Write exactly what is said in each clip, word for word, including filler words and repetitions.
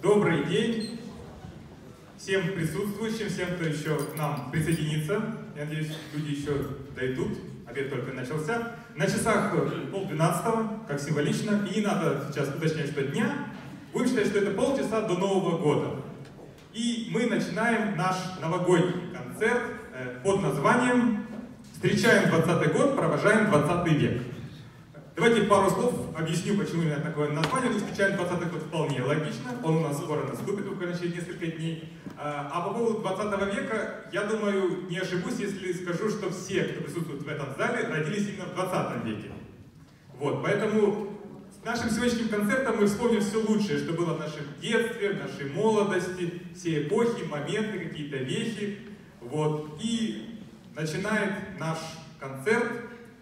Добрый день всем присутствующим, всем, кто еще к нам присоединится. Я надеюсь, люди еще дойдут, обед только начался. На часах полдвенадцатого, как символично, и не надо сейчас уточнять, что дня. Будем считать, что это полчаса до Нового года. И мы начинаем наш новогодний концерт под названием «Встречаем двадцатый год, провожаем двадцатый век». Давайте пару слов объясню, почему именно такое название. «Встречаем двадцатый год» вполне логично, он у нас скоро наступит, буквально через несколько дней. А по поводу двадцатого века, я думаю, не ошибусь, если скажу, что все, кто присутствует в этом зале, родились именно в двадцатом веке. Вот, поэтому с нашим сегодняшним концертом мы вспомним все лучшее, что было в нашем детстве, в нашей молодости, все эпохи, моменты, какие-то вехи. Вот, и начинает наш концерт.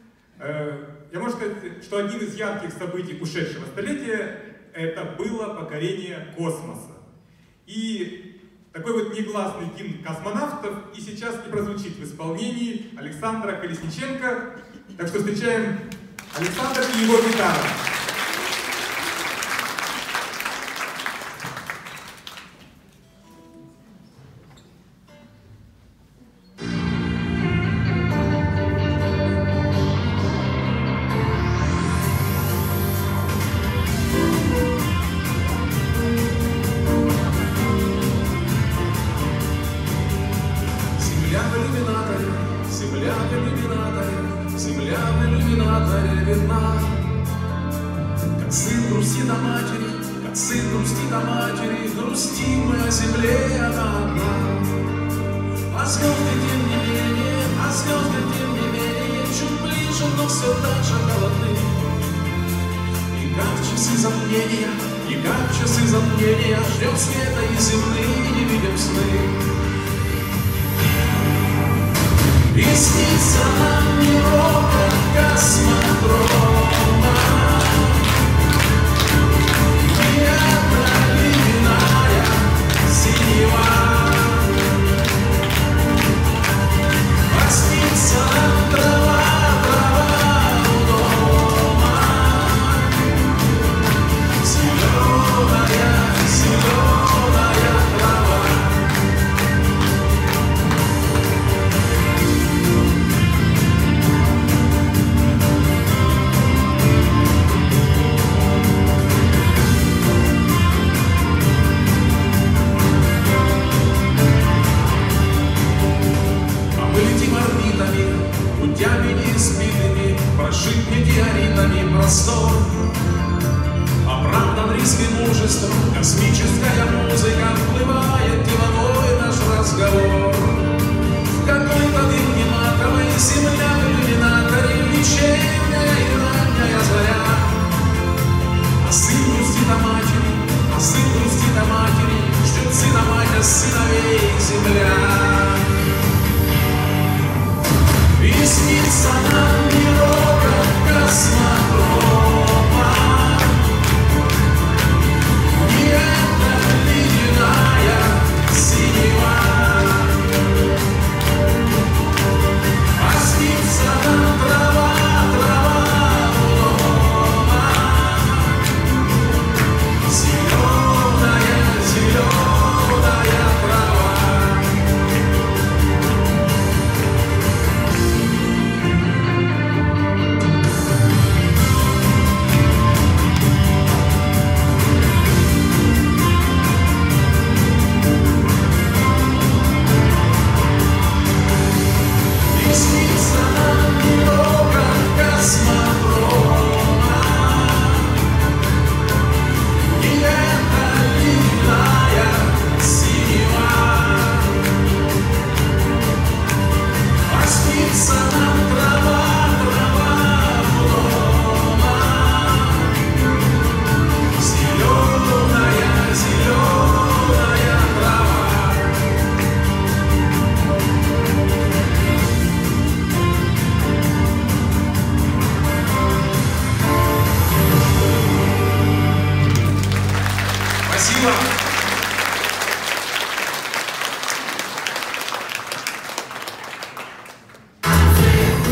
Я могу сказать, что один из ярких событий ушедшего столетия — это было покорение космоса. И такой вот негласный гимн космонавтов и сейчас и прозвучит в исполнении Александра Колесниченко. Так что встречаем Александра и его гитара.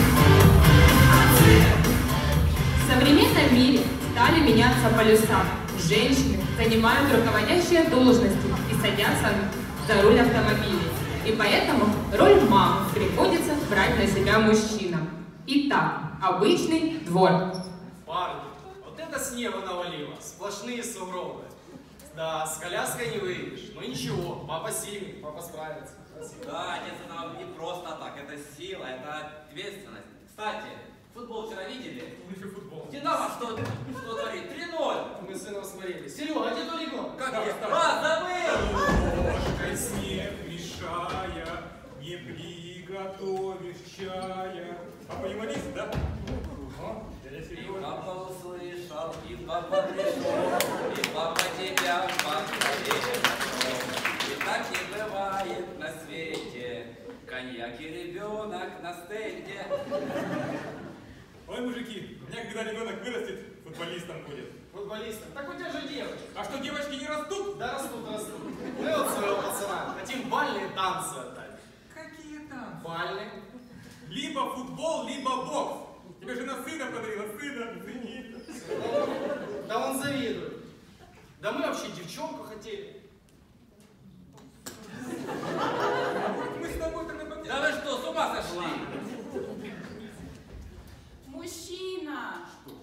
В современном мире стали меняться полюса. женщины занимают руководящие должности и садятся за руль автомобилей. И поэтому роль мамы приходится брать на себя мужчинам. Итак, обычный двор. Парни, вот это снега навалило, сплошные сугробы. Да, с коляской не выйдешь. Ну ничего, папа сильный, папа справится. Спасибо. Да, отец, это не просто так, это сила, это ответственность. Кстати, футбол вчера видели? Ну еще футбол. Динамо что, что творит? три ноль. Мы с сыном смотрели. Серега, а где твой ребенок? Как я? А, забыл! Ложкой снег мешая, не приготовишь чая. Папа юморист, да? О, дядя И Серега. папа услышал, и папа пришел, и папа тебя похвалил. И так не бывает на свете, коньяк и ребенок на стенде. Ой, мужики, у меня когда ребенок вырастет, футболистом будет. Футболистом. Так у тебя же девочка. А что, девочки не растут? Да растут, растут. Мы вот своего пацана хотим бальные танцы отдать. Какие танцы? Бальные. Либо футбол, либо бокс. Тебе жена сына подарила, сына, цени. Да он завидует. Да мы вообще девчонку хотели. Мы с тобой тогда подняли. Да вы что, с ума сошли? Мужчина!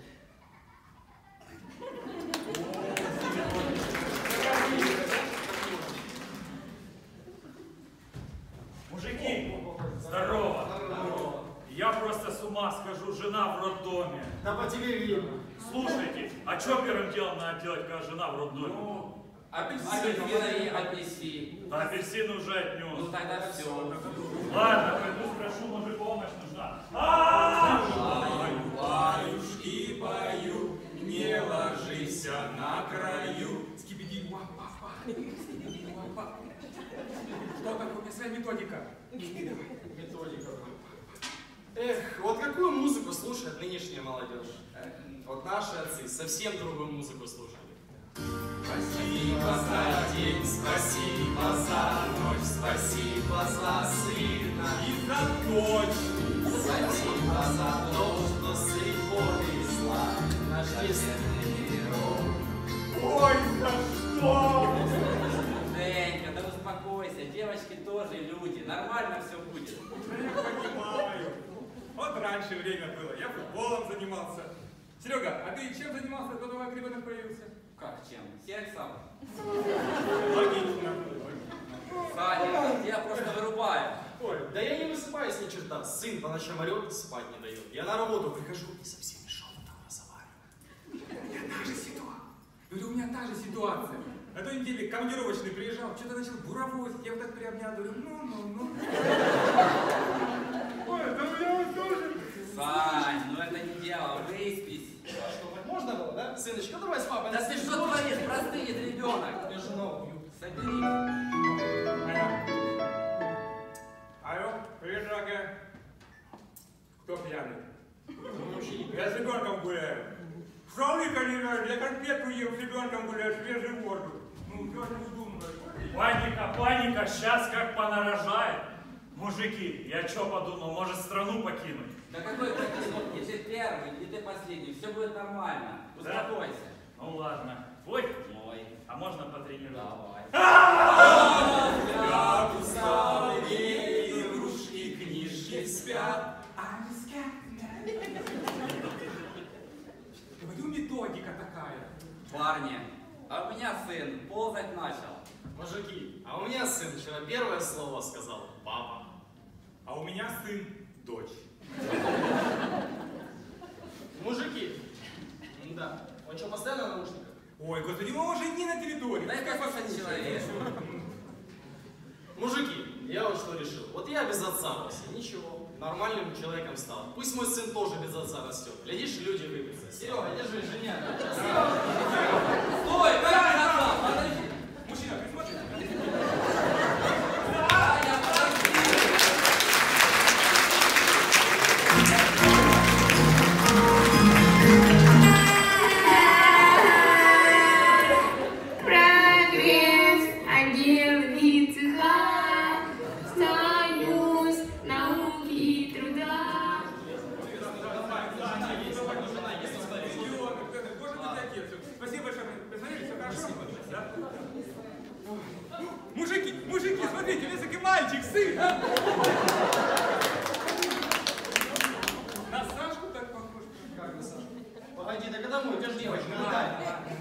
Мужики, здорово. Здорово. Я просто с ума схожу, жена в роддоме. Да по тебе видно. Слушайте, а что первым делом надо делать, когда жена в роддоме? Ну, апельсины ей отнеси. Да апельсин уже Ну отнес. тогда все. Ладно, пойду спрошу, может помощь нужна. А! Пою, паюшки пою, не ложись на краю. Скибиди, уа, па, па. Скибиди, уа, па. Что такое? Своя методика. Методика. Эх, вот какую музыку слушает нынешняя молодежь? Эх, вот наши отцы совсем другую музыку слушали. Спасибо за день, спасибо за ночь, спасибо за сына И за дочь. Спасибо за то, что слепо весла наш честный герой. Ой, за что? Денька, да успокойся, девочки тоже люди, нормально все будет. Я понимаю. Вот раньше время было, я футболом занимался. Серега, а ты чем занимался, до того, как ребенок появился? Как чем? Сексом? Логично. Саня, тебя просто вырубает. Ой, да я не высыпаюсь ни черта. Сын по ночам орет, спать не дает. Я на работу прихожу и со всеми шепотом разговариваю. У меня та же ситуация. Говорю, у меня та же ситуация. На той неделе командировочный приезжал, что-то начал буровозить, я вот так приобнял, говорю, ну-ну-ну. Ой, да у меня вот тоже. Сань, ну это не дело, выспись. А что, так можно было, да? Сыночка, давай с папой. Да ты что творишь, простынет ребенок. Я жену убью. Соберись. Алло, привет, дорогая. Кто пьяный? Мы вообще не Я с ребенком гуляю. Шалыка не надо, я конфетку ем, с ребенком гуляю, свежую воду. Ну, что же вы думаете? Паника, паника, сейчас как понарожает. Мужики, я что подумал, может страну покинуть? Да какой покинут? Не ты первый, не ты последний, все будет нормально. Успокойся. Ну ладно. Твой? Мой. А можно потренировать? Давай. Спят усталые игрушки, книжки спят. Говорю, методика такая. Парни, а у меня сын ползать начал. Мужики, а у меня сын вчера первое слово сказал. Папа. А у меня сын, дочь. Мужики. Да. Он что, постоянно на наушниках? Ой, господи, мы уже не на территории. Да это послушай человек. Мужики, я вот что решил. Вот я без отца рос, и ничего, нормальным человеком стал. Пусть мой сын тоже без отца растет. Глядишь, люди выберутся. Серега, держи, женя. Стой, как назад, подожди. Мужчина, ты смотришь? Саня, подожди. Прогресс, отдел ВИЦХ, союз науки и труда. Мужики, мужики, смотрите, высокий мальчик, сын, а? На Сашку так похож. Как на Сашку? Погоди, так это мой, у тебя же девочка, ну дай.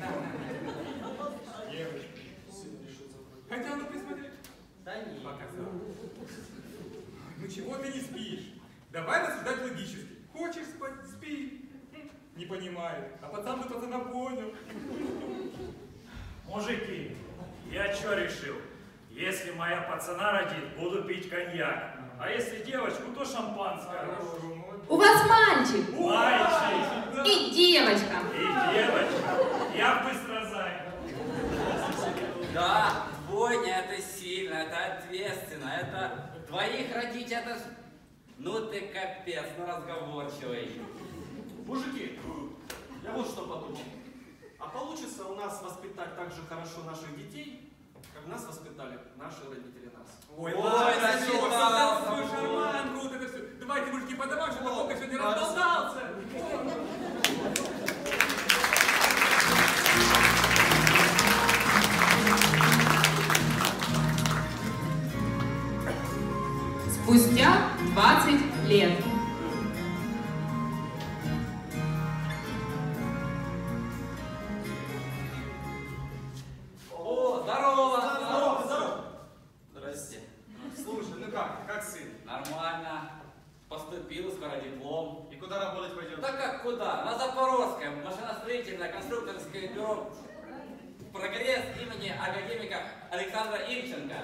Девочка. Хотел бы присмотреть? Да нет. Показал. Ну чего ты не спишь? Давай рассуждать логически. Хочешь спать? Спи. Не понимаю. А пацан бы пацана понял. Мужики, я что решил? Если моя пацана родит, буду пить коньяк. А если девочку, то шампанское. У вас мальчик Мальчик и девочка. и девочка. Я быстро занят. Да, двойня это сильно, это ответственно, это двоих родить, это ж... Ну ты капец, ну разговорчивый. Мужики, я вот что подумал. А получится у нас воспитать так же хорошо наших детей, как нас воспитали наши родители нас? Ой, Ой, ладно, да всё, читал, создал свою да. шарманку, вот это все. Давайте, мужики, по домам, чтобы Вот, пока еще не да, разболтался. Спустя двадцать лет. О, здорово! Здорово, здорово. Здрасте. Слушай, ну как, как сын? Нормально. Поступил, скоро диплом. И куда работать пойдет? Да как куда? На Запорожское, машиностроительное, конструкторское бюро «Прогресс» имени академика Александра Ильченко.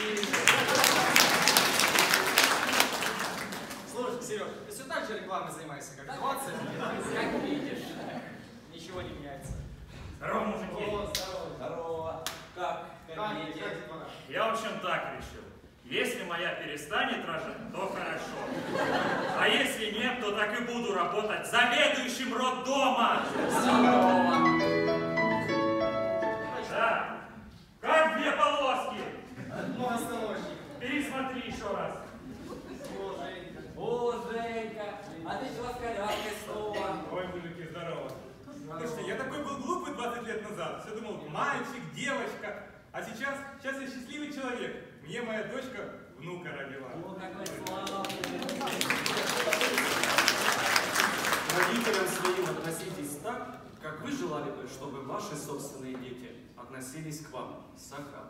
Слушай, Сереж, ты все так же рекламой занимаешься, как двадцать лет? Как видишь. Ничего не меняется. Здорово, мужики. О, здорово. Здорово. Как? Как Как, видите? как детвора? Я, в общем, так решил. Если моя перестанет рожать, то хорошо. А если нет, то так и буду работать заведующим роддома. Здорово. Да. Как две полоски. Многостаночник. Пересмотри еще раз. О, Женька. О, Женька, а ты чего с коляской снова? Ой, мужики, здорово. Слушайте, я такой был глупый двадцать лет назад. Все думал, мальчик, девочка. А сейчас, сейчас я счастливый человек. Мне моя дочка внука родила. О, какой славный. Родителям своим относитесь так, как вы желали бы, чтобы ваши собственные дети относились к вам. Сократ.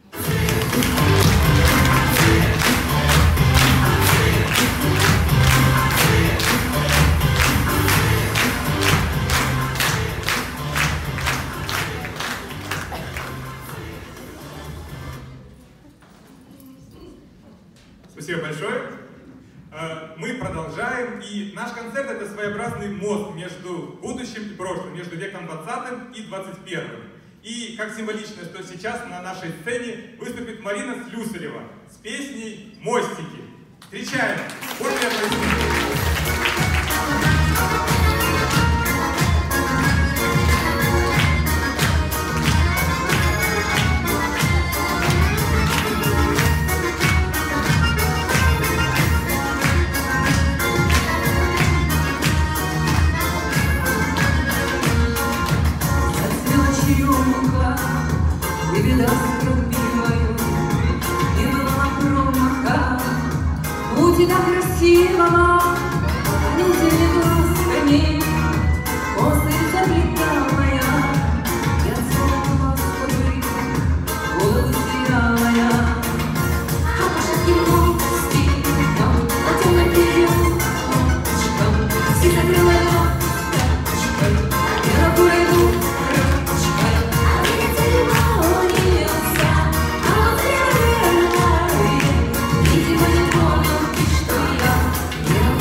Спасибо большое. Э, Мы продолжаем, и наш концерт — это своеобразный мост между будущим и прошлым, между веком двадцатым и двадцать первым. И как символично, что сейчас на нашей сцене выступит Марина Слюсарева с песней «Мостики». Встречаем! Бурные аплодисменты. И беда струбила, и была промаха. У тебя красивого, низкими глазками, косы заплеталая, я целовала с тобой, голову сиялая. А по шатким мостикам, по темным переулочкам, все закрыла лодочкой, я на пойду ручкой, а ветер молнился, а вот я видимо, не понял ты, что я, я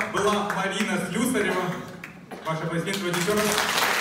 была Марина Слюсарева. Ваши аплодисменты еще раз.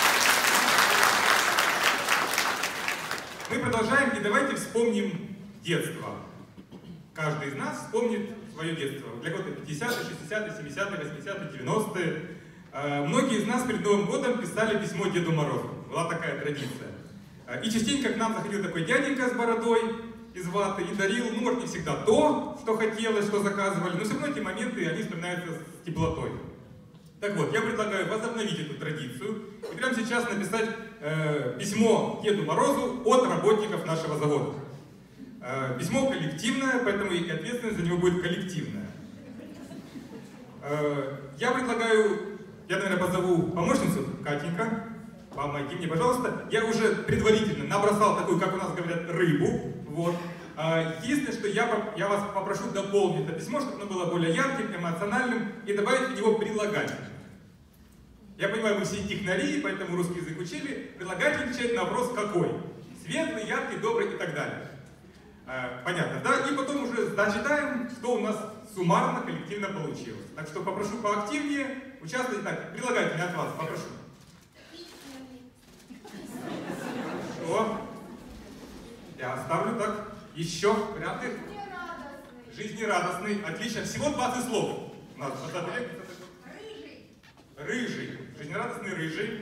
Мы продолжаем, и давайте вспомним детство. Каждый из нас вспомнит свое детство. Для кого-то пятидесятые, шестидесятые, семидесятые, восьмидесятые, девяностые. Многие из нас перед Новым годом писали письмо Деду Морозу. Была такая традиция. И частенько к нам заходил такой дяденька с бородой из ваты и дарил, ну, может, не всегда то, что хотелось, что заказывали, но все равно эти моменты, они вспоминаются с теплотой. Так вот, я предлагаю возобновить эту традицию и прямо сейчас написать э, письмо Деду Морозу от работников нашего завода. Э, письмо коллективное, поэтому и ответственность за него будет коллективная. Э, я предлагаю, я, наверное, позову помощницу, Катенька. Помоги мне, пожалуйста. Я уже предварительно набросал такую, как у нас говорят, рыбу. Вот. Единственное, что я, я вас попрошу дополнить это письмо, чтобы оно было более ярким, эмоциональным, и добавить в него прилагательное. Я понимаю, мы все технари, поэтому русский язык учили. Прилагательное отвечает на вопрос «какой?». Светлый, яркий, добрый и так далее. Понятно, да? И потом уже зачитаем, что у нас суммарно, коллективно получилось. Так что попрошу поактивнее участвовать. Так, прилагательное от вас попрошу. Хорошо. Я оставлю так. Еще варианты. Жизнерадостный. Отлично. Всего двадцать слов. У нас рыжий. Рыжий. Жизнерадостный, рыжий.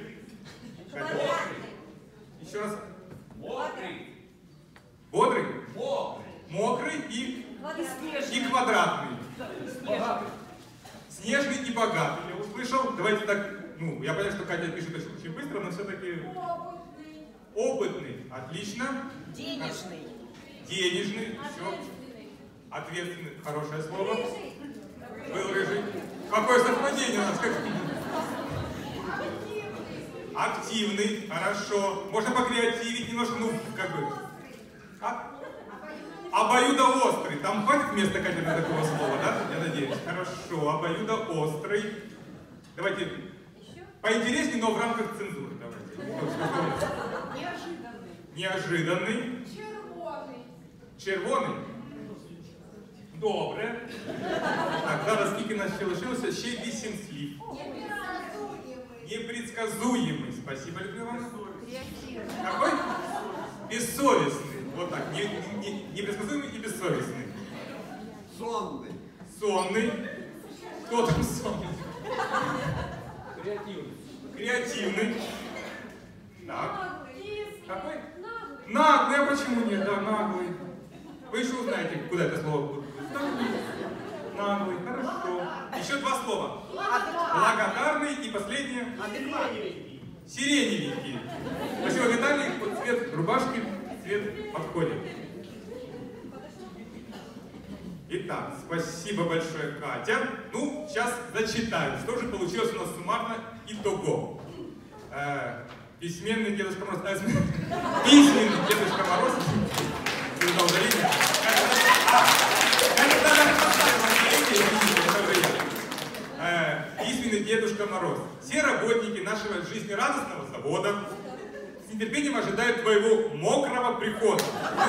Еще раз. Мокрый. Бодрый. Мокрый. Мокрый и, и квадратный. Богатый. Снежный и богатый. Я услышал. Давайте так. Ну, я понимаю, что Катя пишет очень быстро, но все-таки... Опытный. Опытный. Отлично. Денежный. Денежный. Все. Ответственный. Хорошее слово. Был рыжий. Какое совпадение у нас? Как... Активный. Хорошо. Можно покреативить немножко, ну, как бы. А? Обоюдоострый. Там хватит места, Катя, для такого слова, да? Я надеюсь. Хорошо. Обоюдоострый. Давайте поинтереснее, но в рамках цензуры. Давайте. Неожиданный. Неожиданный. Червоный. Червоний. Добре. Так, зараз скільки нас ще лишилося? Ще вісім слів. Непредсказуемый. Непредсказуемый. Спасибо, Людмила Ивановна. Креативный. Какой? Бессовестный. Вот так. Не, не, непредсказуемый и бессовестный. Сонный. Сонный. Кто там сонный? Креативный. Креативный. Так. Наглый. Какой? Наглый. Наглый. А почему нет? Да, наглый. Вы еще узнаете, куда это слово будет. Наглый. Хорошо. Еще два слова. Благодарный и последнее. Сиреневенький. Спасибо, Виталий. Вот цвет рубашки, цвет подходит. Итак, спасибо большое, Катя. Ну, сейчас зачитаю, что же получилось у нас суммарно итого. Э, письменный Дедушка Мороз. Э, письменный Дедушка Мороз. Э, письменный Дедушка Мороз. Все работники нашего жизнерадостного завода с нетерпением ожидают твоего мокрого прихода.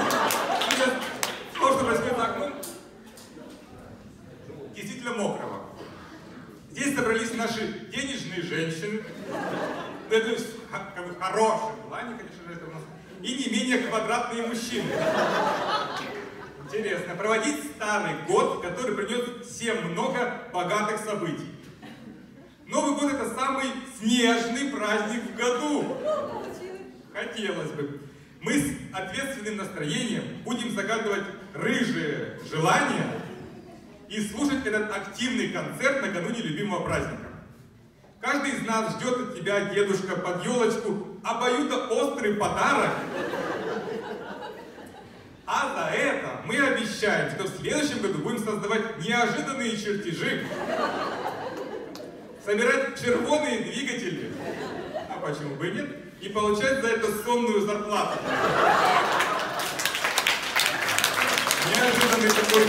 То, что происходит за окном, действительно мокрого. Здесь собрались наши денежные женщины, это как бы хорошее плане, конечно же, это у нас, и не менее квадратные мужчины. Интересно, проводить старый год, который принес всем много богатых событий. Новый год — это самый снежный праздник в году. Хотелось бы. Мы с ответственным настроением будем загадывать рыжие желания и слушать этот активный концерт накануне любимого праздника. Каждый из нас ждет от тебя, дедушка, под елочку обоюдоострый подарок. А за это мы обещаем, что в следующем году будем создавать неожиданные чертежи, собирать червоные двигатели, а почему бы и нет, и получать за это сонную зарплату. Неожиданный такой...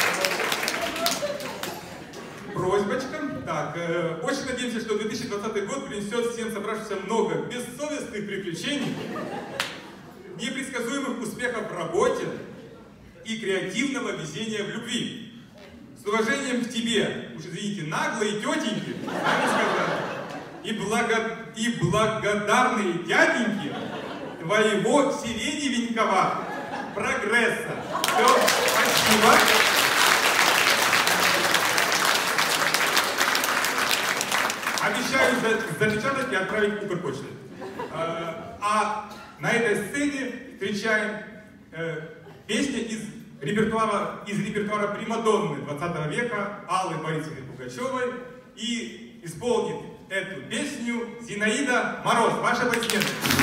Просьбочка. Так, э, очень надеемся, что две тысячи двадцатый год принесет всем собравшимся много бессовестных приключений, непредсказуемых успехов в работе и креативного везения в любви. С уважением к тебе, уж извините, наглые тетеньки, сами сказали, и, благо... и благодарные дяденьки твоего сиреневенького прогресса. Все, спасибо. Обещаю запечатать и отправить Укрпочтой. А на этой сцене встречаем песни из репертуара, из репертуара примадонны двадцатого века Аллы Борисовны Пугачевой. И исполнит эту песню Зинаида Мороз. Ваши аплодисменты.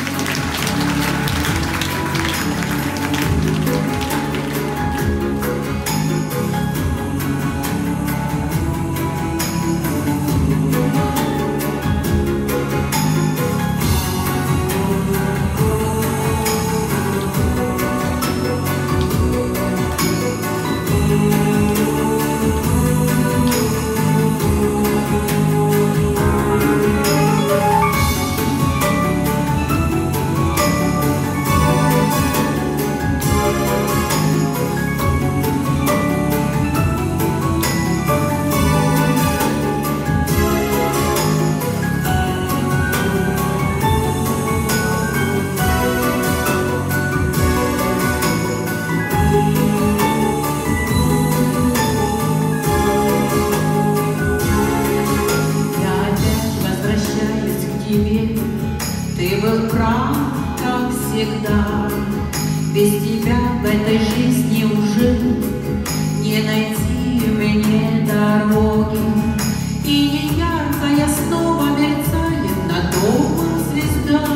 Без тебя в этой жизни уже не найти мне дороги. И не яркая снова мерцает над домом звезда,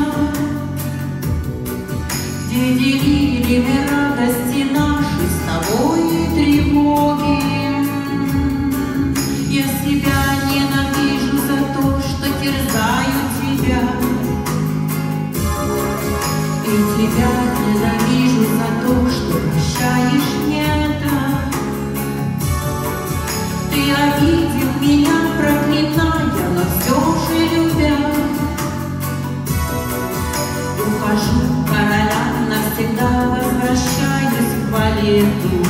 где делили мы радости наши с тобой и тревоги. Я себя ненавижу за то, что терзаю тебя, и тебя ненавижу за то, что прощаешь мне это. Ты обидел меня, проклиная, но все же любя. Ухожу короля, навсегда возвращаюсь к балету.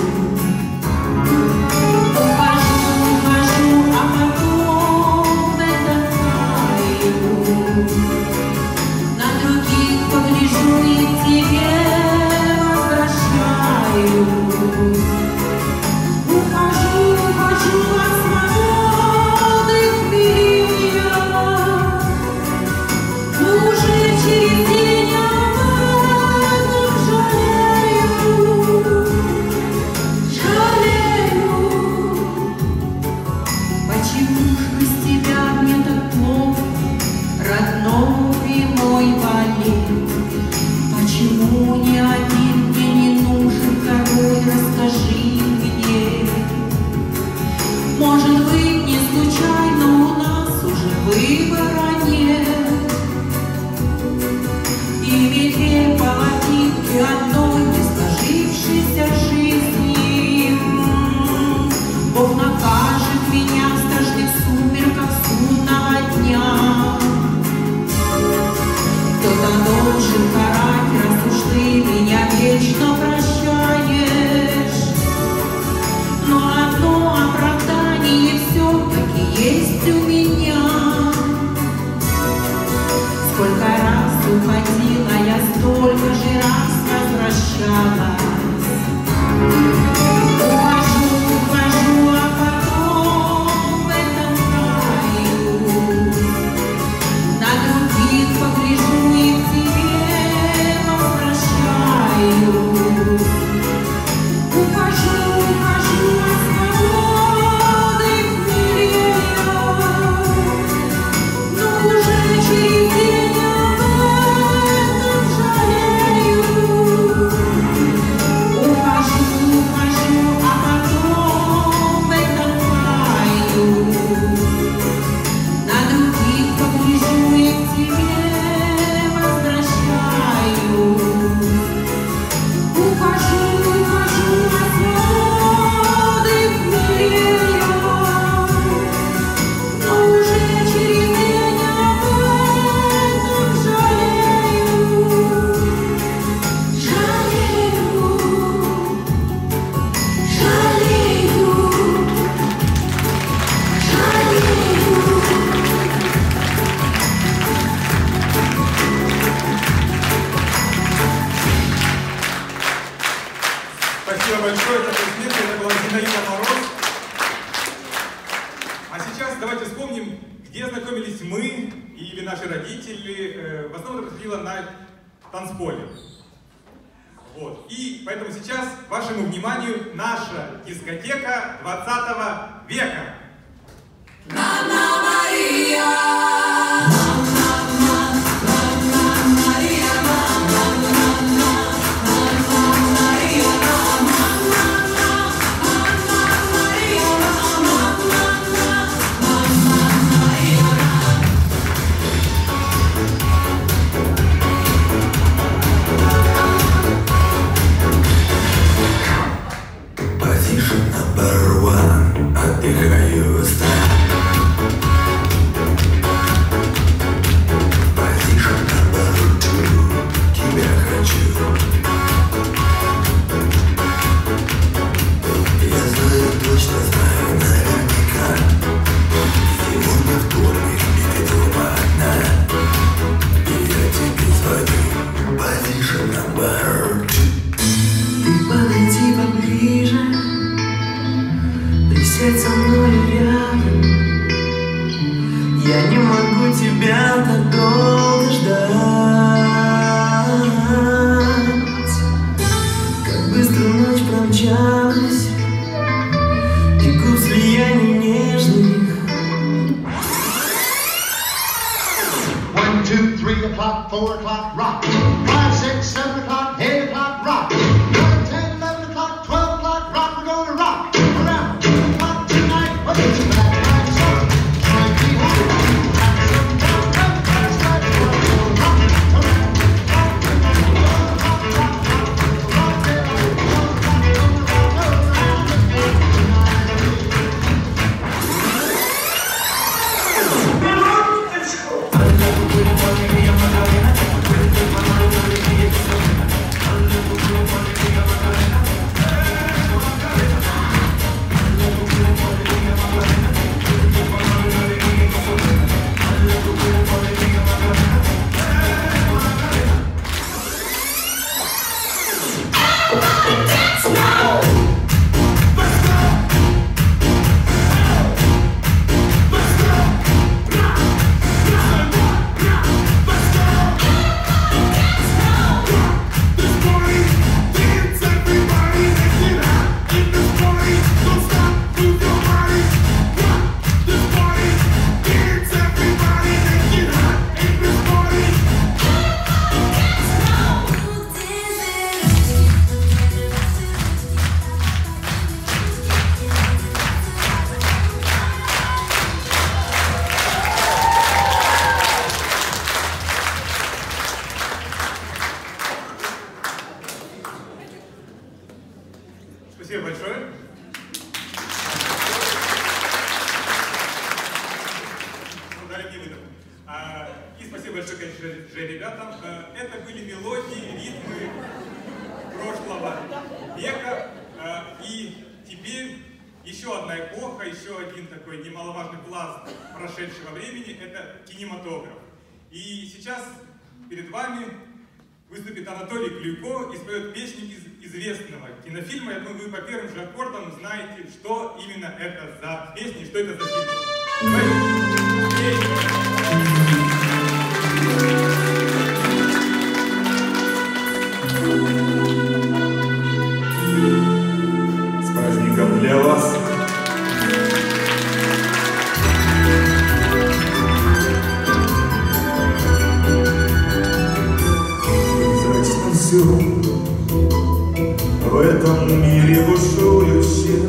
Ухожу, ухожу, а потом в этот раю на других погляжу и к тебе возвращаюсь. Ухожу, ухожу от свободы к мире, но уже через день об этом жалею, жалею. Почему ж без тебя мне так плохо, родной мой балет? Почему ни один мне не нужен король, расскажи мне. Может быть, не случайно у нас уже выбора нет, и ведь две половинки одной не сложившейся жизни. Бог накажет меня в страшных сумерках судного дня. Кто-то должен карать, раз уж ты меня вечно прощаешь. Но одно оправдание все-таки есть у меня. Сколько раз уходила я, столько же раз возвращалась. Ухожу, ухожу, а потом в этом раю на других погляжу и к тебе возвращаюсь. Ухожу, ухожу от свободы к мире, но уже через день об этом жалею. Ухожу, ухожу. давайте вспомним, где знакомились мы или наши родители. В основном это происходило на танцполе. Вот. И поэтому сейчас вашему вниманию наша дискотека двадцатого века. Отдыхаю стар. Position number two. Тебя хочу. Я знаю, точно знаю, наверняка. Сегодня вторник, и ты дома одна. И я тебе звоню. Position number two. Ты подойди поближе. Присядь со мной рядом. Я не могу тебя так долго ждать. Как быстро ночь промчалась, и губ слияний нежных. One, two, three o'clock, four o'clock, rock. Five, six, seven o'clock, eight o'clock, rock. Nine, ten, eleven o'clock, twelve o'clock, rock. We're gonna rock around the clock tonight. What is it that night song? Twenty one, have some fun, come first, let's go. Rock around the clock tonight. We're gonna rock, rock, rock, rock till I go, rock, rock, rock, around the clock Спасибо большое. Дали мне выдох. А, и спасибо большое, конечно же, ребятам. А, это были мелодии, ритмы прошлого века. А, и теперь еще одна эпоха, еще один такой немаловажный пласт прошедшего времени – это кинематограф. И сейчас перед вами выступит Анатолий Клюйко и споет песню из известного кинофильма. Я думаю, вы по первым же аккордам знаете, что именно это за песня, что это за фильм. С праздником для вас. Все в этом мире бушующем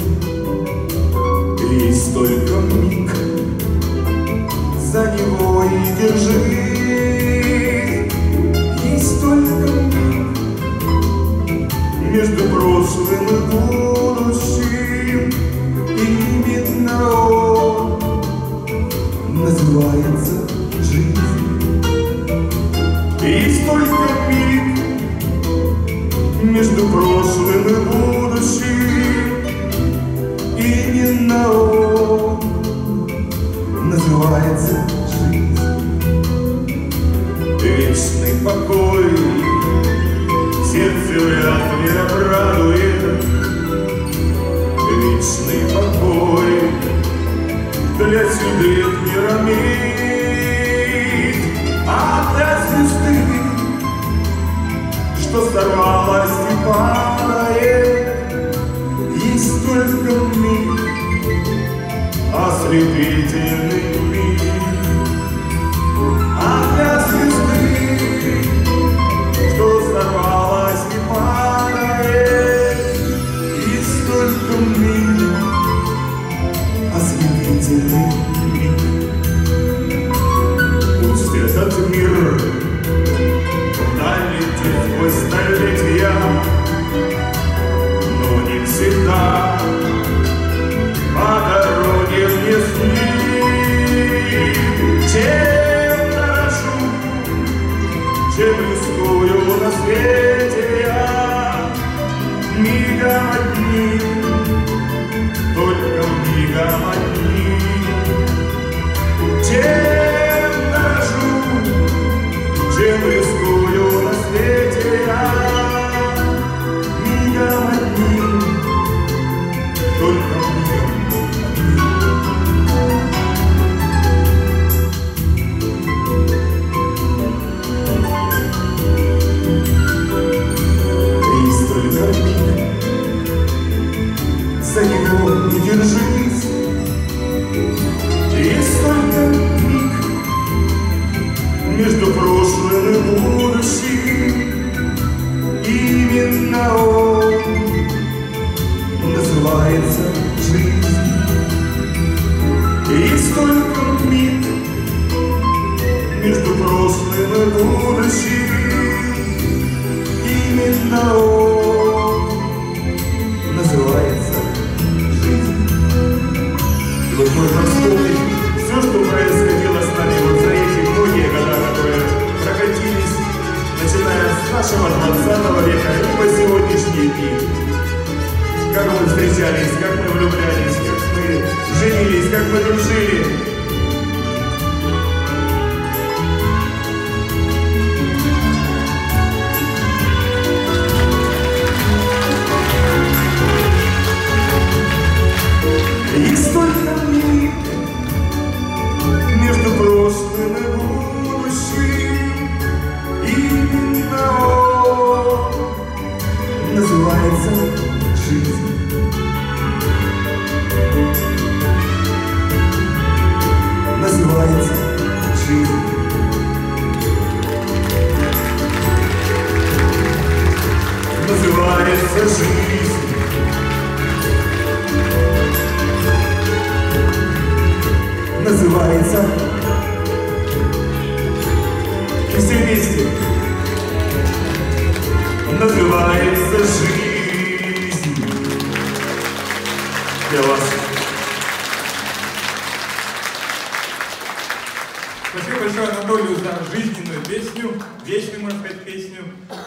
есть только миг, за него и держи. Есть только миг между прошлым и будущим. Именно он называется жизнь. Есть только миг между прошлым и будущим. Именно он называется жизнь. Вечный покой сердце вряд ли обрадует. Вечный покой для седых пирамид, а для звезды, что сорвалась и падает, есть только миг, ослепительный миг. А для звезды, что сорвалась и падает, есть только миг, ослепительный миг. Пусть этот мир долетит сквозь столетия, но не всегда по дороге мне с ним. Чем дорожу, чем рискую на свете я, мигом одним, только мигом одним. Чем дорожу, чем рискую на свете я, мигом одним, только мигом. За него не держись, есть только миг между прошлым и будущим. Именно он называется жизнь. Есть только миг между прошлым и будущим. Именно он называется жизнь. И вот можно вспомнить все, что происходило с нами вот за эти многие года, которые прокатились, начиная с нашего двадцатого века и по сегодняшние дни. Как мы встречались, как мы влюблялись, как мы женились, как мы дружили. Есть только миг между прошлым и будущим. Именно он называется жизнь. Называется жизнь. Называется жизнь. Называется и все вместе. Называется жизнь. Для вас. Спасибо большое Анатолию за жизненную песню, вечную, можно сказать, песню.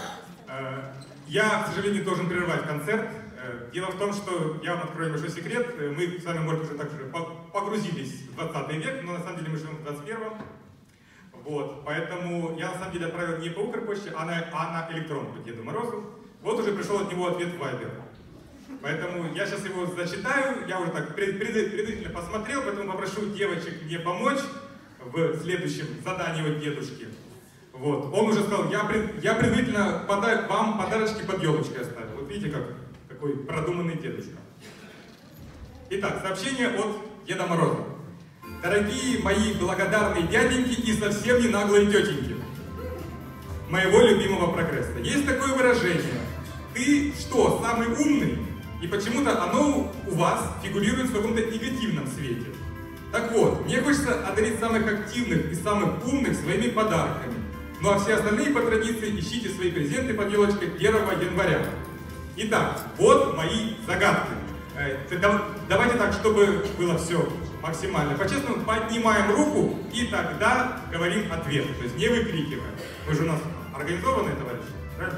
Я, к сожалению, должен прервать концерт. Дело в том, что я вам открою большой секрет. Мы с вами, может, уже так же погрузились в двадцатый век, но на самом деле мы живем в двадцать первом. Вот, поэтому я на самом деле отправил не по Укрпочте, а на, а на электронку Деду Морозу. Вот уже пришел от него ответ в Вайбер. Поэтому я сейчас его зачитаю. Я уже так пред, пред, предварительно посмотрел, поэтому попрошу девочек мне помочь в следующем задании от дедушки. Вот, он уже сказал, я, пред, я предварительно пода вам подарочки под елочкой оставил. Вот видите, как какой продуманный дедушка. Итак, сообщение от Деда Мороза. Дорогие мои благодарные дяденьки и совсем не наглые тетеньки моего любимого прогресса. Есть такое выражение. Ты что, самый умный? И почему-то оно у вас фигурирует в каком-то негативном свете. Так вот, мне хочется одарить самых активных и самых умных своими подарками. Ну а все остальные по традиции ищите свои презенты под елочкой первого января. Итак, вот мои загадки. Давайте так, чтобы было все максимально по-честному. Поднимаем руку и тогда говорим ответ. То есть не выкрикиваем. Вы же у нас организованные товарищи. Правильно?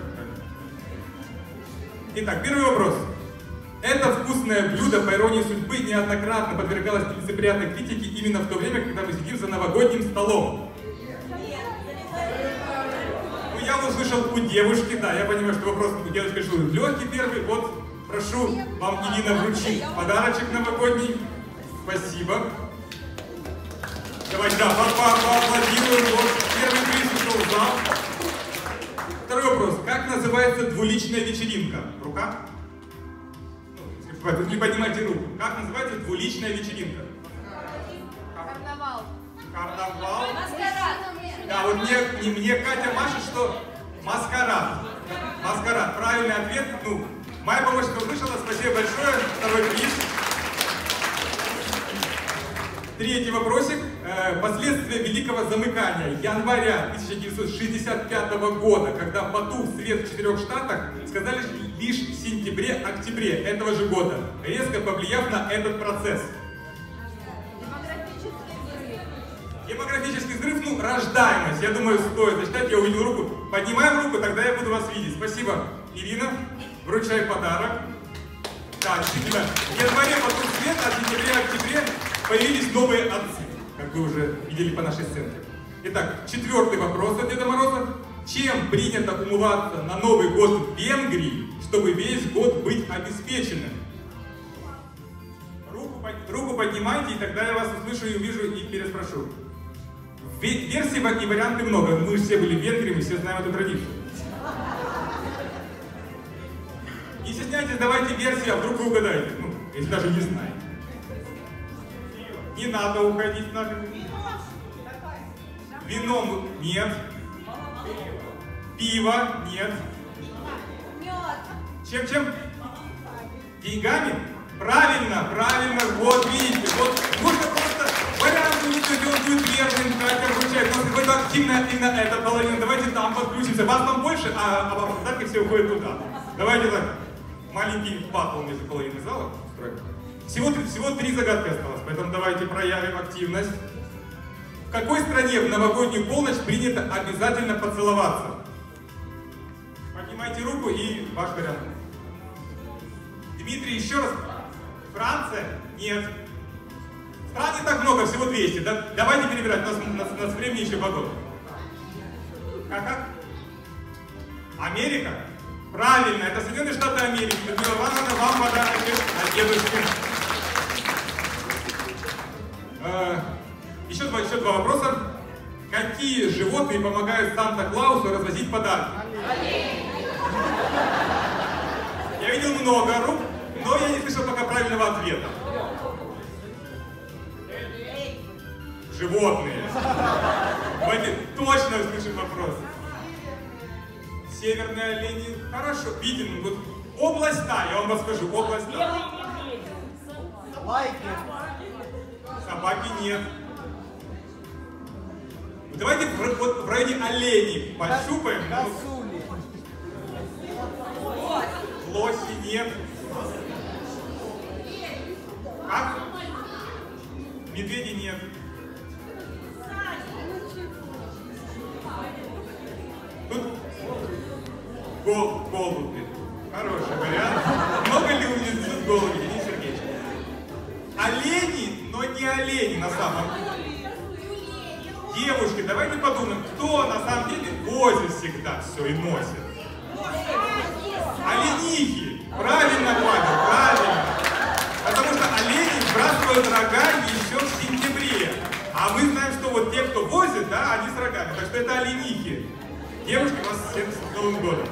Итак, первый вопрос. Это вкусное блюдо, по иронии судьбы, неоднократно подвергалось нелицеприятной критике именно в то время, когда мы сидим за новогодним столом. Ну, я услышал у девушки, да, я понимаю, что вопрос у девушки шел легкий первый. Вот, прошу, вам Ирина вручит подарочек новогодний. Спасибо. Давайте, да, поаплодируем. Вот первый приз ушел в зал. Второй вопрос. Как называется двуличная вечеринка? Рука? Вы поднимайте руку. Как называется двуличная вечеринка? Карнавал. Карнавал? Маскарад. Да, вот мне, мне Катя машет, что маскарад. Маскарад. Правильный ответ. Ну, моя помощница услышала. Спасибо большое. Второй приз. Третий вопросик. Э, последствия великого замыкания января тысяча девятьсот шестьдесят пятого года, когда потух свет в четырех штатах, сказали лишь в сентябре-октябре этого же года, резко повлияв на этот процесс. Демографический взрыв, ну, рождаемость. Я думаю, стоит зачитать. Я увидел руку. Поднимаем руку, тогда я буду вас видеть. Спасибо, Ирина. Вручай подарок. Да, действительно, в январе потух свет, а в сентябре-октябре появились новые отцы, как вы уже видели по нашей сценке. Итак, четвертый вопрос от Деда Мороза. Чем принято умываться на Новый год в Венгрии, чтобы весь год быть обеспеченным? Руку, руку поднимайте, и тогда я вас услышу и увижу и переспрошу. Версий и варианты много. Мы же все были в Венгрии, мы все знаем эту традицию. Не стесняйтесь, давайте версии, а вдруг вы угадаете. Ну, если даже не знаете. Не надо уходить на вино. Вином нет. Пиво нет. Чем-чем? Деньгами? Правильно, правильно. Вот видите, вот можно просто варианты выбрать, он будет верным, Катя вручает. У нас какой-то активная именно эта половина. Давайте там подключимся. Вас там больше, а, а подарки все уходят туда. Давайте так. Маленький батл между половиной зала устроим. Всего, всего три загадки осталось, поэтому давайте проявим активность. В какой стране в новогоднюю полночь принято обязательно поцеловаться? Поднимайте руку и ваш вариант. Дмитрий, еще раз. Франция? Нет. Стран не так много, всего двести. Да, давайте перебирать, у нас, у нас, у нас времени еще погода. Как, как? Америка? Правильно, это Соединенные Штаты Америки. Людмила Ивановна, вам подарок от дедушки. Э, еще, два, еще два вопроса. Какие животные помогают Санта-Клаусу развозить подарки? Я видел много рук, но я не слышал пока правильного ответа. Животные. Давайте точно услышим вопрос. Северные олени. Хорошо, видим. Вот область, да, я вам расскажу. Область, да. Лайки. Собаки нет. Давайте в, вот, в районе оленей пощупаем. Косули. Лоси нет. Как? Медведи нет. Тут гол, голуби. Хороший вариант. Много ли унесут голуби, Денис Сергеевич? Олени, но не олени на самом деле. Девушки, давайте подумаем, кто на самом деле возит всегда все и носит. Оленихи. Правильно, Павел, правильно. Потому что олени сбрасывают рога еще в сентябре. А мы знаем, что вот те, кто возит, да, они с рогами. Так что это оленихи. Девушки, у вас всем с Новым годом.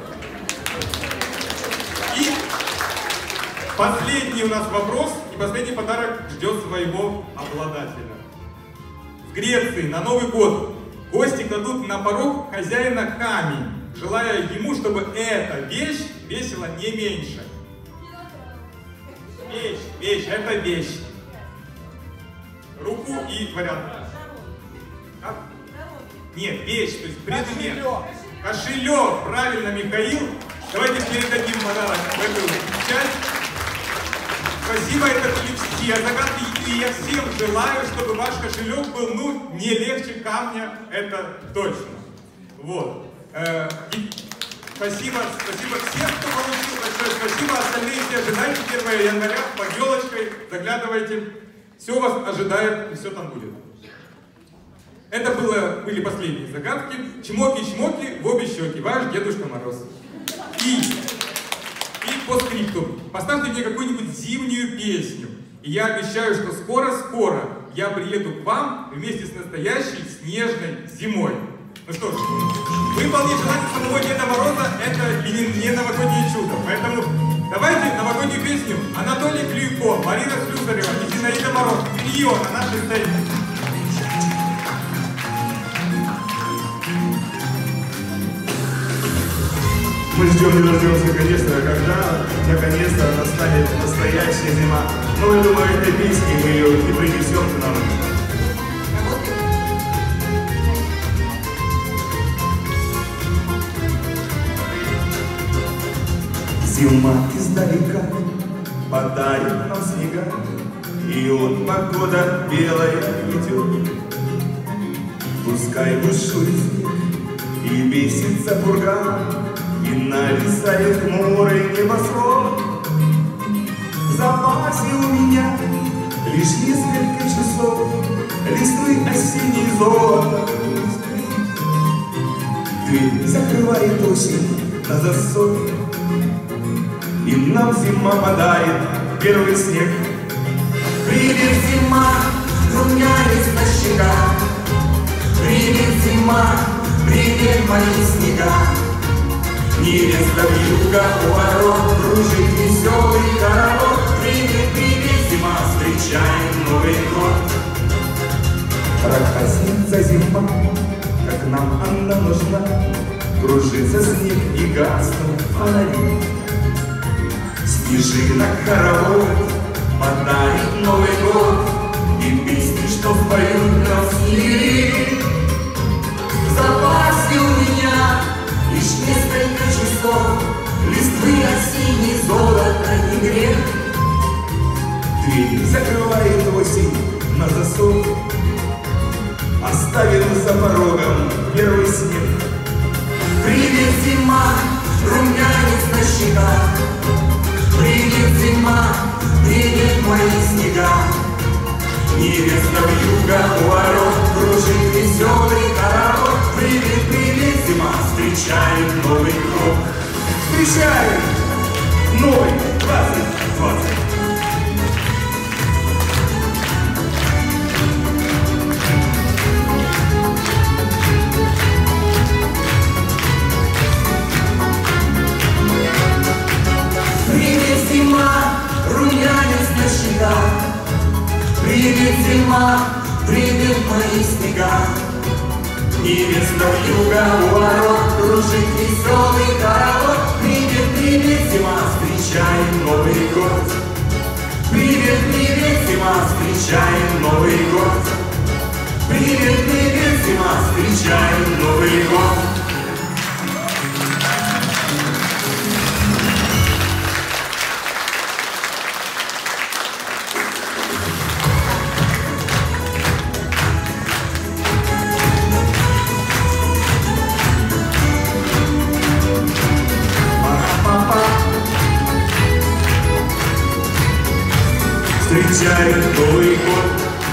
И последний у нас вопрос, и последний подарок ждет своего обладателя. В Греции на Новый год гости кладут на порог хозяина камень, желая ему, чтобы эта вещь весила не меньше. Вещь, вещь, это вещь. Руку и вариант. Как? Нет, вещь, то есть предмет. Кошелек, правильно, Михаил. Давайте передадим подарок в эту часть. Спасибо, это были все загадки. И я всем желаю, чтобы ваш кошелек был, ну, не легче камня, это точно. Вот. Э, и спасибо, спасибо всем, кто получил. Большое спасибо. Остальные все ожидайте первого января под елочкой. Заглядывайте. Все вас ожидает и все там будет. Это было, были последние загадки. Чмоки-чмоки в обе щеки. Ваш Дедушка Мороз. И, и по скрипту. Поставьте мне какую-нибудь зимнюю песню. И я обещаю, что скоро-скоро я приеду к вам вместе с настоящей снежной зимой. Ну что ж, выполнить желание самого Деда Мороза — это не, не новогоднее чудо. Поэтому давайте новогоднюю песню Анатолий Клюйко, Марина Слюсарева и Зинаида Мороз. Ее на нашей сцене. Мы ждем не дождемся, конечно, когда наконец-то настанет настоящая зима. Но я думаю, этой песней мы ее и принесем к нам. Зима издалека подарит нам снега, и он погода белая идет. Пускай бушует снег и бесится пурга, и нависает хмурый небосвод. В запасе у меня лишь несколько часов листвы осенней золота. Дверь закрывает осень на засов, и нам зима подарит первый снег. Привет, зима, румянец на щеках. Привет, зима, привет, мои снега. Невеста вьюга у ворот, кружит веселый хоровод. Привет, привет, зима, встречаем Новый год. Проказница зима, как нам она нужна, кружится снег и гаснут фонари. Снежинок хоровод подарит Новый год, и песни, что поют нам снеги. В запасе у меня лишь несколько часов листвы осенней золота не грех. Дверь закрывает осень на засов, оставил за порогом первый снег. Привет, зима, румянец на щеках. Привет, зима, привет, мои снега. Невеста вьюга у ворот, кружит веселый хоровод. Привет, привет, зима, встречаем Новый год. Встречаем новый двадцать двадцать. Привет, зима, румянец на щеках. Привет, зима, привет, мои снега. Невеста вьюга у ворот, кружит веселый хоровод. Привет, привет, зима, встречаем Новый год. Привет, привет, зима, встречаем Новый год. Привет, привет, зима, встречаем Новый год. Встречаем Новый год.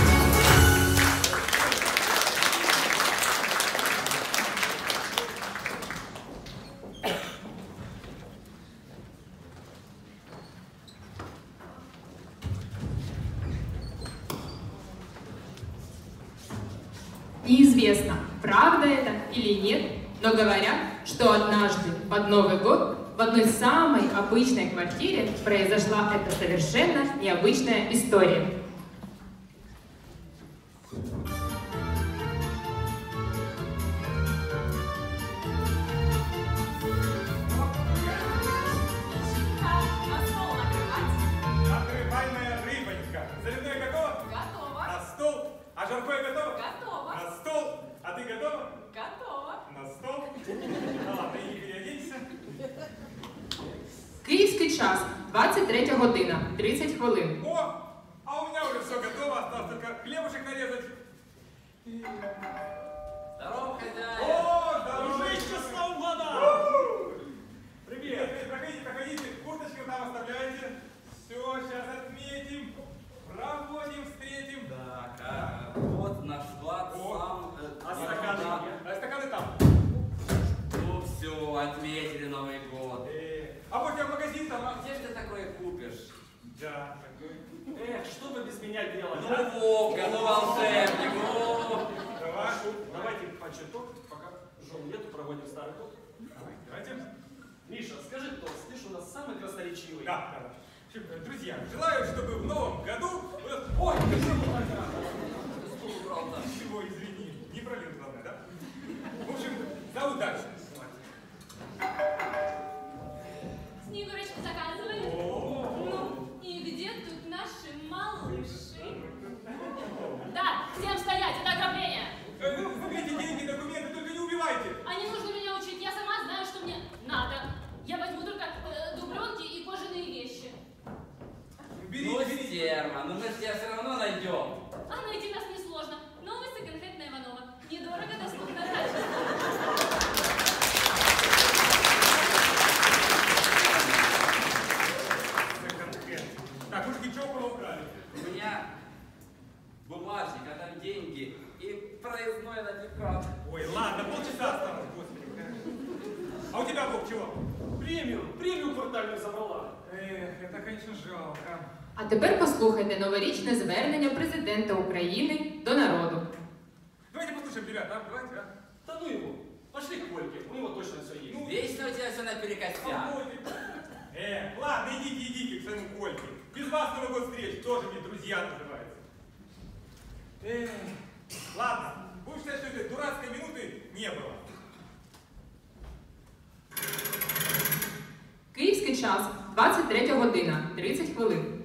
Неизвестно, правда это или нет, но говорят, что однажды под Новый год в одной самой обычной квартире произошла эта совершенно необычная история. Накрывай, моя рыбонька. Заливное готово? Готово. На стол. А жаркое готово? Готово. На стол. А ты готова? Готово. На стол. Ну ладно, і переоденься. Київський час, двадцять третя година, тридцять хвилин. О, а у меня уже все готово, осталось только хлебушек нарезать. Здорово, хозяин! О, здорово! Дружище, с Новым годом! Привет! Проходите, проходите, курточки там оставляйте. Все, сейчас отметим, проводим, встретим. Так, а вот наш вклад О, сам... э, а не стаканы? туда. А стаканы там. Ну все, отметили Новый год. Э, а вот я в магазин там. А где же ты такое купишь? Да, такой. Эх, что бы без с меня делать, Ну, а? Вовка, ну, волшебник, ну. Давай, давайте по черток, пока жен нету, проводим старый ток. Давай, давайте. Миша, скажи тост, ты ж у нас самый красноречивый. Да, да. В общем, друзья, желаю, чтобы в новом году... Ой, ты что Стул убрал, да. Чего, извини, не пролил, главное, да? В общем, за удачу. Снегурочку заказывали? Ну, и где тут наши малыши? Да, всем стоять, это ограбление! Вы берите деньги, документы, только не убивайте! А не нужно меня учить, я сама знаю, что мне надо. Я возьму только э, дубленки и кожаные вещи. Берите, Ну, берите. стерва, ну мы же тебя все равно найдем. А найти нас несложно. Новый секонд-хенд на Иванова. Недорого, доступно, качественно. Так, уж ничего поубрали. У меня бумажник, а там деньги и проездной на Дикап. Ой, ладно, полчаса осталось, господи. А у тебя, Бог, чего? Премию, премию квартальную забрала. Эх, это, конечно, жалко. А тепер послухайте новорічне звернення президента України до народу. Давайте послушаем, ребята, а? Давайте, а? Да ну его, пошли к Кольке, у него точно все есть. Ну, Вечно у тебя все наперекосяк. Э, ладно, идите, идите к своему Кольке. Без вас Новый год встреч, тоже мне друзья называются. Эх, ладно, будем считать, что этой дурацкой минуты не было. Київський час двадцять третя година, тридцять хвилин.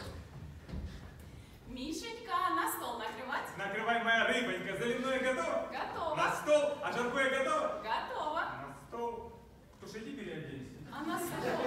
Мишенька, на стол накрывать? Накрывай, моя рыбонька, заливное готово? Готово. На стол, а жаркое готово? Готово. На стол. Слушай, иди переоденься. А на стол?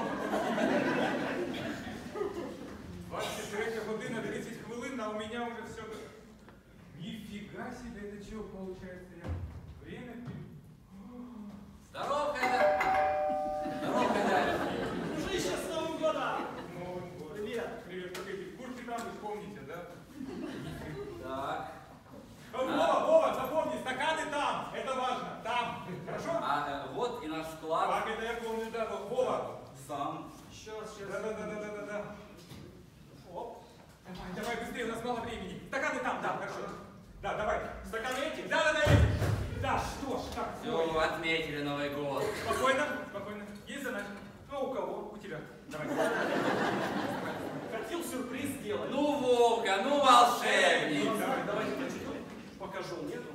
двадцять третя година, тридцять хвилин, а у меня уже все... Нифига себе, это что получается? Я время... Здорово, хозяин. Здорово, хозяин. Уже сейчас с Новым годом. Ну, Привет. Привет, как эти куртки там, вы помните, да? Так. Вова, Вова, запомни, стаканы там, это важно, там, хорошо? А э, вот и наш вклад. Так, это я помню, да, Вова. Сам. Сейчас, сейчас. Да-да-да-да-да-да. Оп. Давай, давай, быстрее, у нас мало времени. Стаканы там, да, хорошо. Да, давай. Стаканы эти? Да-да-да, эти. Да, что ж, так. Все, отметили Новый год. Спокойно, спокойно. Есть задача? Ну, у кого? У тебя. Давай. Хотел сюрприз сделать. Ну, Вовка, ну, волшебник. Давай, давайте почитаем. Покажу, нету.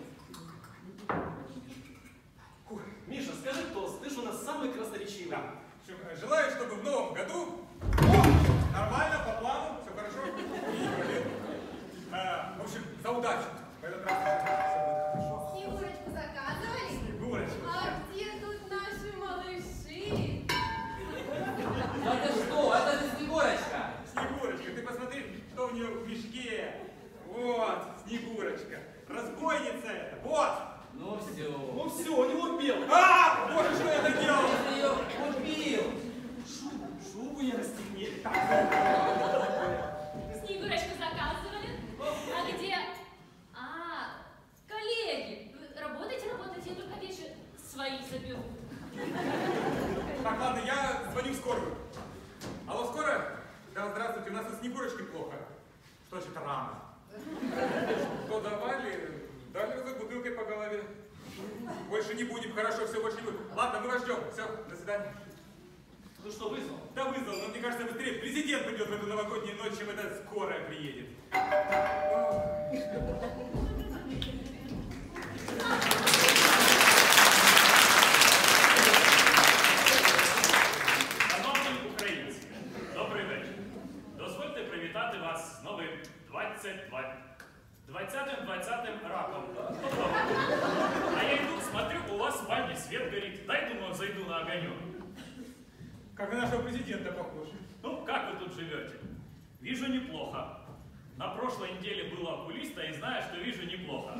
Фух. Миша, скажи тост, ты же у нас самый красноречивый. Да. В общем, желаю, чтобы в новом году нормально, по плану, все хорошо. А, в общем, за удачу. В этот раз все будет хорошо. Снегурочку заказывали? Снегурочку. А где тут наши малыши? Это что? Это же Снегурочка. Снегурочка, ты посмотри, что у нее в мешке. Вот, Снегурочка. Разбойница это. Вот. Ну все. Ну все, у него белый. А, боже, что я наделал? Ты ее убил. Шубу, шубу не расстегни. Снегурочку заказывали? А где? А, коллеги, вы работаете, работаете, я только вещи свои заберу. Так, ладно, я звоню в скорую. Алло, скорая? Да, здравствуйте, у нас с Снегурочкой плохо. Что, что-то рано. Что давали? Дали за бутылкой по голове. Больше не будем, хорошо, все, больше не будем. Ладно, мы вас ждем. Все, до свидания. Ну что, вызвал? Да, вызвал, но мне кажется, быстрее президент придет в эту новогоднюю ночь, чем эта скорая приедет. Шановні українці, добрий вечір. Дозвольте привітати вас з новим двадцятым двадцатым раком. А я иду, смотрю, у вас в спальне свет горит. Дай, думаю, зайду на огонек. Как на нашего президента похож. Ну, как вы тут живете? Вижу неплохо. На прошлой неделе был окулиста и знаю, что вижу неплохо.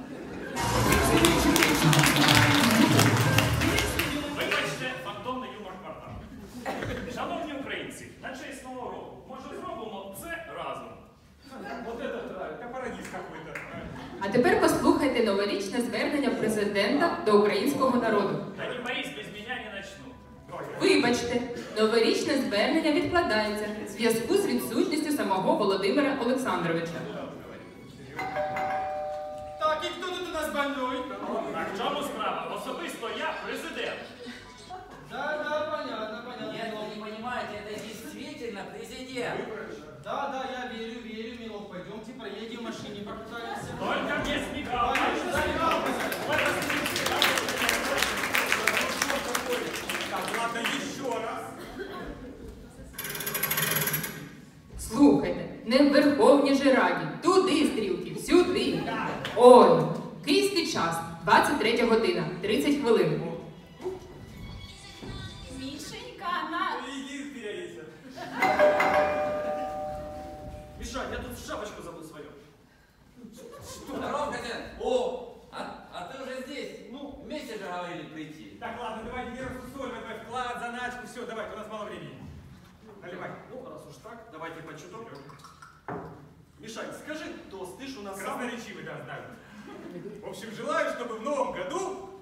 Вибачте, фантомний юмор кварталу. Шановні українці, на честь Нового року, може зробимо це разом? Вот это да, парадис какой-то. А тепер послухайте новорічне звернення президента до українського народу. Да не боись, без меня не начну. Вибачте, новорічне звернення відкладається в зв'язку з відсутністю самого Володимира Олександровича. Так, і хто тут у нас больной? Так, в чому справа? Особисто я президент. Да, да, понятно, понятно. Нет, вы не понимаете, это действительно президент. Да, да, я верю, верю, милок, пойдемте проедем в машине, покатаемся. Только мне с Михайловичем. Так, ладно, еще раз. Слухайте, не в Верховній же Раді, туди стрілки, сюди. Ой, київський час, двадцять третя година, тридцять хвилин. Мишенька, на... Иди, переоденься. Миша, я тут шапочку забыл свою. Здорово, хозяин. О, а, а ты уже здесь? Ну, вместе же говорили прийти. Так, ладно, давай не рассусоливай, давай вклад, заначку, все, давай, у нас мало времени. Наливай. Ну, раз уж так, давайте по чуток. Мишань, скажи тост, ты ж у нас сам... Красноречивый, да, знаю. В общем, желаю, чтобы в новом году...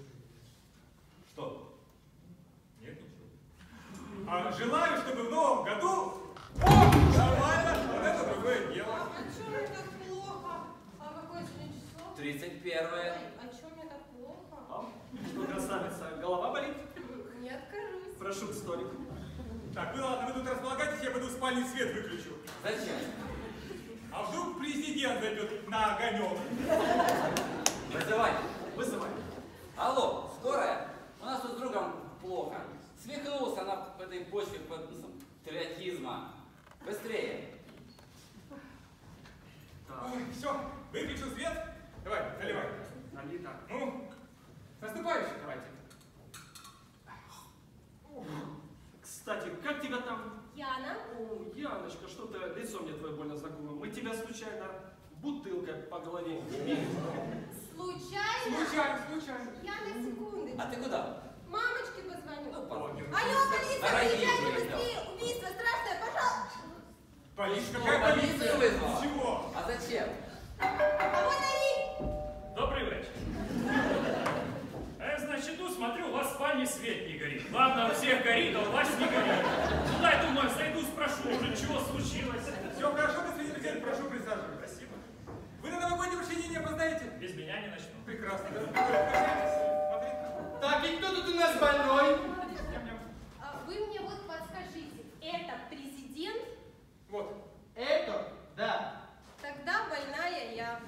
Что? Нет, ничего. А, желаю, чтобы в новом году... О, нормально, вот это другое дело. А что мне так плохо? А какое сегодня число? тридцать первое. А что мне так плохо? А? Что, красавица, голова болит? Не откажусь. Прошу к столику. Так, вы ладно, вы тут располагайтесь, я пойду в спальне свет выключу. Зачем? А вдруг президент зайдет на огонек? Вызывай. Вызывай. Алло, скорая? У нас тут с другом плохо. Свихнулся на этой почве патриотизма. Быстрее. Так. Все, выключил свет. Давай, наливай. Налито. Ну, с наступающим давайте. Кстати, как тебя там? Яна? О, Яночка, что-то лицо мне твое больно знакомое. Мы тебя случайно бутылкой по голове не били? Случайно? Случайно, случайно. Я на секундочку. А ты куда? Мамочке позвоню. Ну, позвони. Алло, полиция, А родители приезжайте где? быстрее. Убийство страшное, пожалуйста. Полиция, Что, какая полицию полиция? вызвала? Чего? А зачем? А вот они. Добрый вечер. Э, значит, ну, смотрю, у вас в спальне свет не горит. Ладно, у всех горит, а у вас не горит. Ну, дай, думаю, зайду, спрошу, уже чего случилось. Все хорошо, господин президент, прошу присаживаться. Спасибо. Вы на новогоднее вообще не опоздаете? Без меня не начну. Прекрасно. Да, смотри. Так, и кто тут у нас больной? А вы мне вот подскажите, это президент? Вот. Это? Да. Тогда больная я.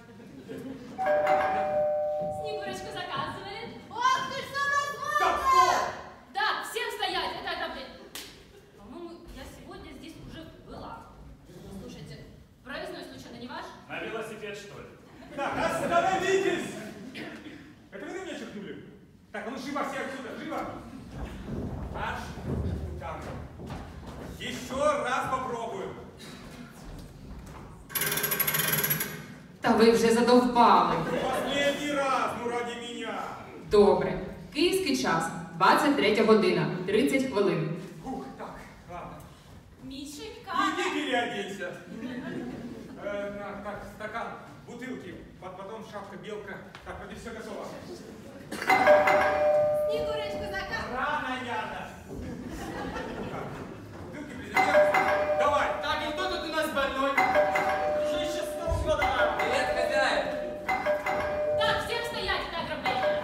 Снегурочку заказывали? Ох ты ж Так, самозванка! стоп! Да, всем стоять, это ограбление. По-моему, я сегодня здесь уже была. Слушайте, проездной случайно не ваш? На велосипед, что ли? Так, остановитесь! Это вы на меня чихнули? Так, а ну живо все отсюда, живо! Аж там. Еще раз попробую. Та ви вже задовбали. Последний раз, ну ради меня. Добре. Київський час, двадцять третя година, тридцять хвилин. Ух, так, ладно. Мишенька! Иди переоденься. Э, на, так, стакан, бутылки, пот- потом шапка, белка. Так, вроде все готово. Снегурочку заказ. Рано, Яна. Так, бутылки, президент. Давай. Так, и кто тут у нас больной? Уже еще с Новым годом. Привет, хозяин. Так, всем стоять, это ограбление.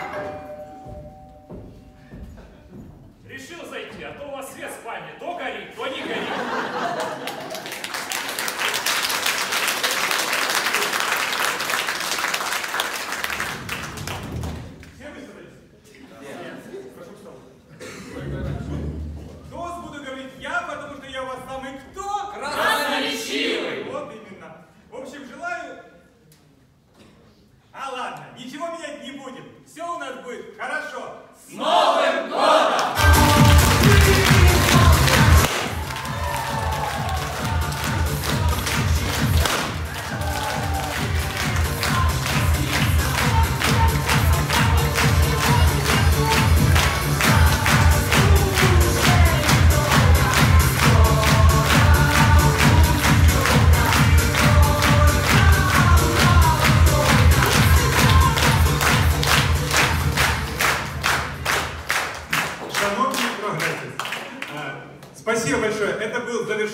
Решил зайти, а то у вас свет в спальне то горит, то не горит. Все высадились? Прошу к столу. Тост буду говорить я, потому что я у вас самый кто? Красноречивый. Вот именно. В общем, желаю... А ладно, ничего менять не будем. Все у нас будет хорошо. С Новым годом!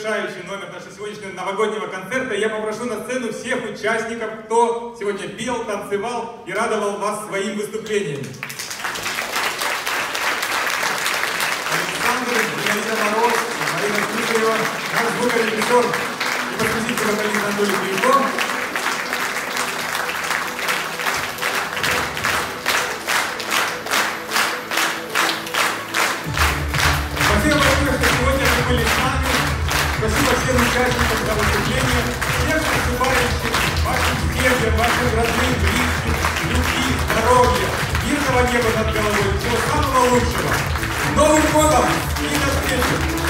завершающий номер нашего сегодняшнего новогоднего концерта. Я попрошу на сцену всех участников, кто сегодня пел, танцевал и радовал вас своим выступлением. Александр, Марина Мороз, Марина Кушарева, наш звукорежиссер и подписчик вокалист Анатолий Крюков. Спасибо большое, что сегодня вы были с нами. Спасибо всем участникам за выступление, всем наступающим, вашим семьям, вашим родным, близким, любви, здоровья, мирного неба над головой, всего самого лучшего. С Новым годом и до встречи!